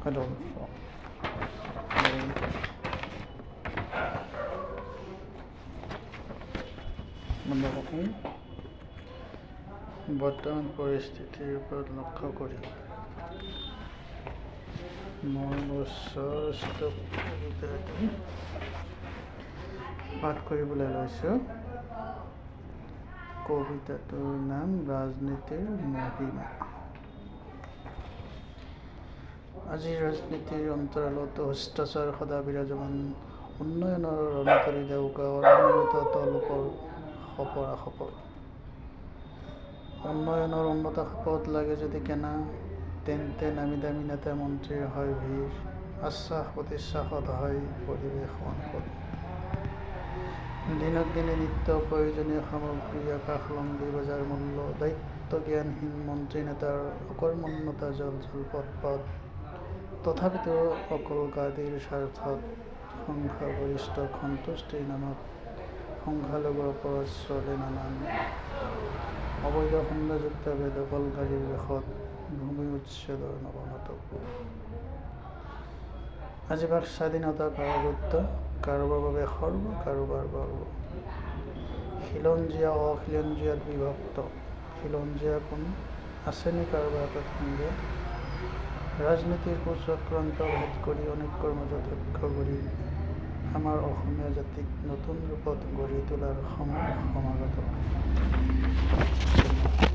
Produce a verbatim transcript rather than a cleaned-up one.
Adolfo. মণ্ডপকী বৰ্তমান পৰিস্থিতিৰ ওপৰত লক্ষ্য কৰি মই মোৰ ষষ্ঠ কবিতাটো পাঠ কৰিবলৈ লৈছোঁ। কবিতাটোৰ নাম ৰাজনীতিৰ মহিমা। আজি ৰাজনীতিৰ অন্তৰালত ভ্ৰষ্টাচাৰ সদা বিৰাজমান, উন্নয়নৰ ৰণতৰি দেউকা অনিয়মিত তলপৰ সপৰা সপৰ। উন্নয়নৰ উন্নত খাপত লাগে যদি কেনা, তেন্তে নামী দামী নেতা মন্ত্ৰীৰ হয় ভিৰ, আশ্বাস প্ৰতিশ্বাসত হয় পৰিৱেশ অনসৰ। দিনক দিনে নিত্য প্ৰয়োজনীয় সামগ্ৰী আকাশলংঘী বজাৰ মূল্য, দায়িত্ব জ্ঞানহীন মন্ত্ৰী নেতাৰ অকৰ্মণ্যতা জল জল পট পট। তথাপিতো অকল গাদীৰ স্বাৰ্থত সংখ্যাগৰিষ্ঠক সন্তুষ্টিৰ নামত সংখ্যালঘুৰ ওপৰত চলে নানান অবৈধ সংজ্ঞাযুক্তভাৱে দখলকাৰীৰ বেশত ভূমি উচ্ছেদৰ নৱনাটক। আজি বাক স্বাধীনতা কাৰো ৰুদ্ধ, কাৰোবাৰ বাবে সৰ্ব কাৰোবাৰ গৰ্ব। খিলঞ্জীয়া অখিলঞ্জীয়াত বিভক্ত, খিলঞ্জীয়া কোন আছেনি কাৰোবাৰ হাতত সংজ্ঞা। ৰাজনীতিৰ কুচক্ৰান্ত ভেদ কৰি অনৈক্যৰ মাজত ঐক্য কৰি আমাৰ অসমীয়া জাতিক নতুন ৰূপত গঢ়ি তোলাৰ সময় সমাগত।